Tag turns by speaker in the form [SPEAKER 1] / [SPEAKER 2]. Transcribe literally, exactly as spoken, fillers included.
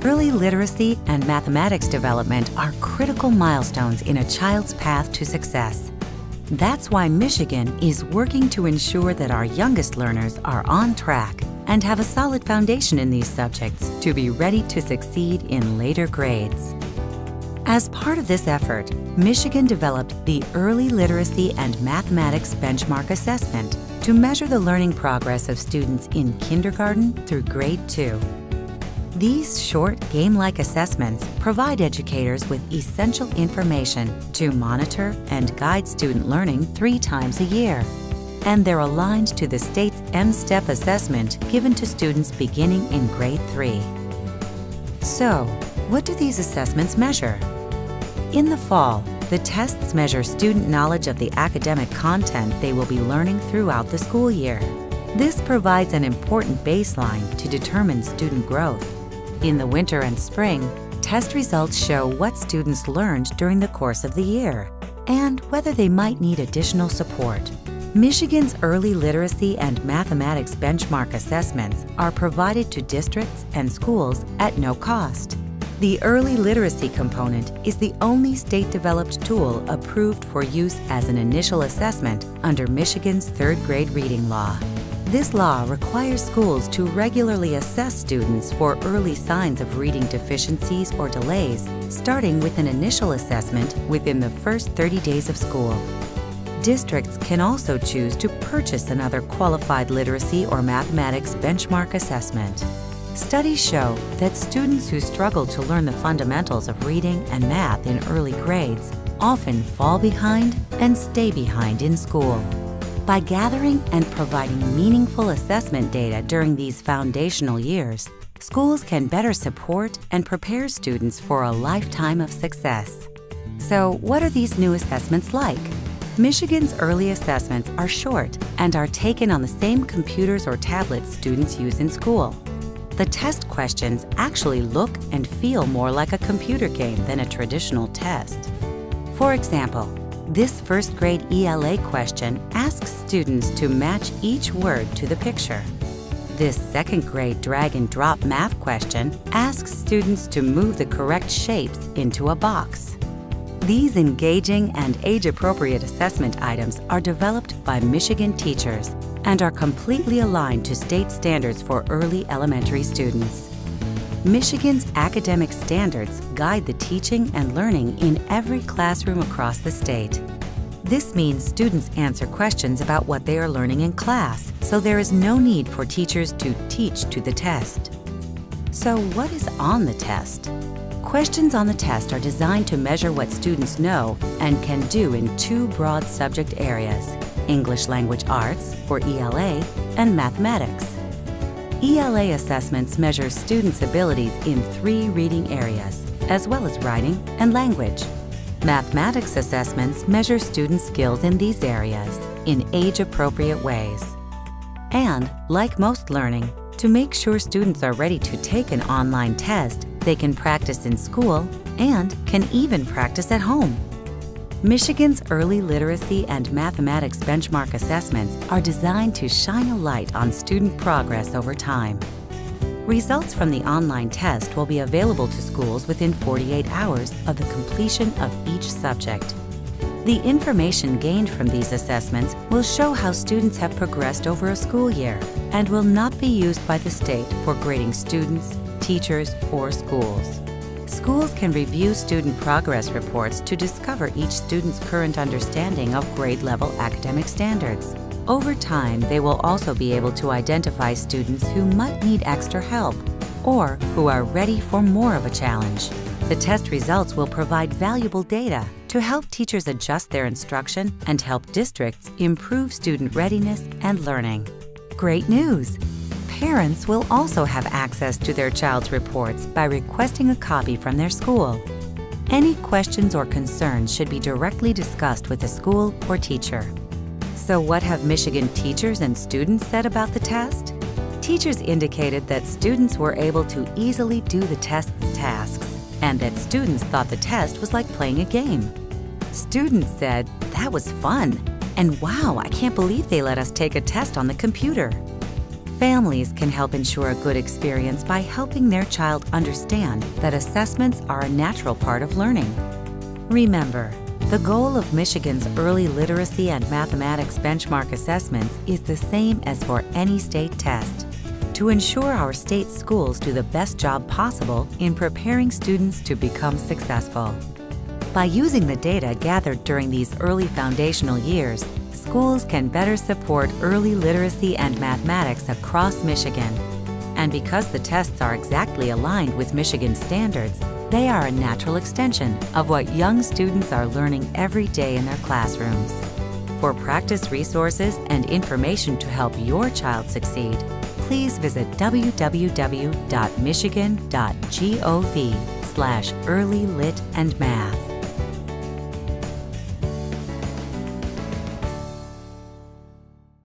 [SPEAKER 1] Early literacy and mathematics development are critical milestones in a child's path to success. That's why Michigan is working to ensure that our youngest learners are on track and have a solid foundation in these subjects to be ready to succeed in later grades. As part of this effort, Michigan developed the Early Literacy and Mathematics Benchmark Assessment to measure the learning progress of students in kindergarten through grade two. These short, game-like assessments provide educators with essential information to monitor and guide student learning three times a year. And they're aligned to the state's M-STEP assessment given to students beginning in grade three. So, what do these assessments measure? In the fall, the tests measure student knowledge of the academic content they will be learning throughout the school year. This provides an important baseline to determine student growth. In the winter and spring, test results show what students learned during the course of the year and whether they might need additional support. Michigan's Early Literacy and Mathematics Benchmark Assessments are provided to districts and schools at no cost. The Early Literacy component is the only state-developed tool approved for use as an initial assessment under Michigan's third grade reading law. This law requires schools to regularly assess students for early signs of reading deficiencies or delays, starting with an initial assessment within the first thirty days of school. Districts can also choose to purchase another qualified literacy or mathematics benchmark assessment. Studies show that students who struggle to learn the fundamentals of reading and math in early grades often fall behind and stay behind in school. By gathering and providing meaningful assessment data during these foundational years, schools can better support and prepare students for a lifetime of success. So, what are these new assessments like? Michigan's early assessments are short and are taken on the same computers or tablets students use in school. The test questions actually look and feel more like a computer game than a traditional test. For example, this first grade E L A question asks students to match each word to the picture. This second grade drag and drop math question asks students to move the correct shapes into a box. These engaging and age-appropriate assessment items are developed by Michigan teachers and are completely aligned to state standards for early elementary students. Michigan's academic standards guide the teaching and learning in every classroom across the state. This means students answer questions about what they are learning in class, so there is no need for teachers to teach to the test. So what is on the test? Questions on the test are designed to measure what students know and can do in two broad subject areas: English Language Arts, or E L A, and mathematics. E L A assessments measure students' abilities in three reading areas, as well as writing and language. Mathematics assessments measure students' skills in these areas in age-appropriate ways. And, like most learning, to make sure students are ready to take an online test, they can practice in school and can even practice at home. Michigan's Early Literacy and Mathematics Benchmark Assessments are designed to shine a light on student progress over time. Results from the online test will be available to schools within forty-eight hours of the completion of each subject. The information gained from these assessments will show how students have progressed over a school year and will not be used by the state for grading students, teachers, or schools. Schools can review student progress reports to discover each student's current understanding of grade-level academic standards. Over time, they will also be able to identify students who might need extra help or who are ready for more of a challenge. The test results will provide valuable data to help teachers adjust their instruction and help districts improve student readiness and learning. Great news! Parents will also have access to their child's reports by requesting a copy from their school. Any questions or concerns should be directly discussed with the school or teacher. So what have Michigan teachers and students said about the test? Teachers indicated that students were able to easily do the test's tasks and that students thought the test was like playing a game. Students said, "That was fun," and "Wow, I can't believe they let us take a test on the computer." Families can help ensure a good experience by helping their child understand that assessments are a natural part of learning. Remember, the goal of Michigan's early literacy and mathematics benchmark assessments is the same as for any state test: to ensure our state schools do the best job possible in preparing students to become successful. By using the data gathered during these early foundational years, schools can better support early literacy and mathematics across Michigan. And because the tests are exactly aligned with Michigan standards, they are a natural extension of what young students are learning every day in their classrooms. For practice resources and information to help your child succeed, please visit w w w dot michigan dot gov slash early lit and math.